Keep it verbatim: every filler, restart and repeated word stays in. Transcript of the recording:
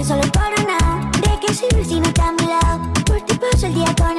solo por una. ¿De qué sirve si no está a mi lado? Por ti paso el día con